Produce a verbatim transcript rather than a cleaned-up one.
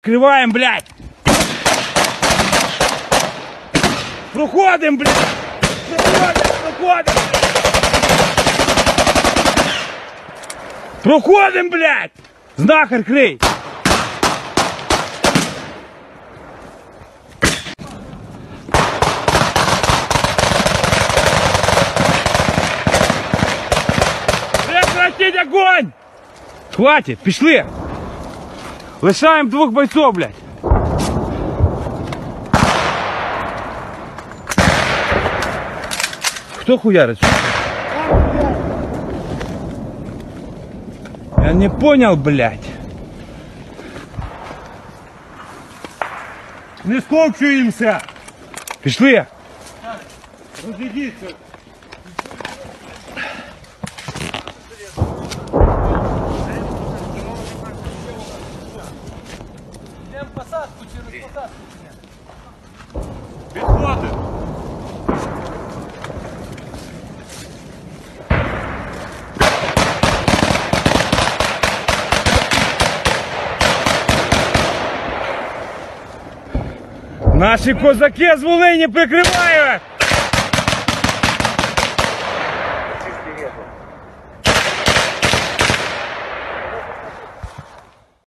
Открываем, блядь! Проходим, блядь! Проходим, проходим! Проходим, блядь! Знахар, крий! Прекратить огонь! Хватит, пішли! Лишаємо двох бойцов, блядь! Кто хуярит? Я не понял, блядь. Не стовчуємося! Пішли! Розійдіться! Йдемо посадку через посадку. Підходить! Наші козаки з Волині прикривають!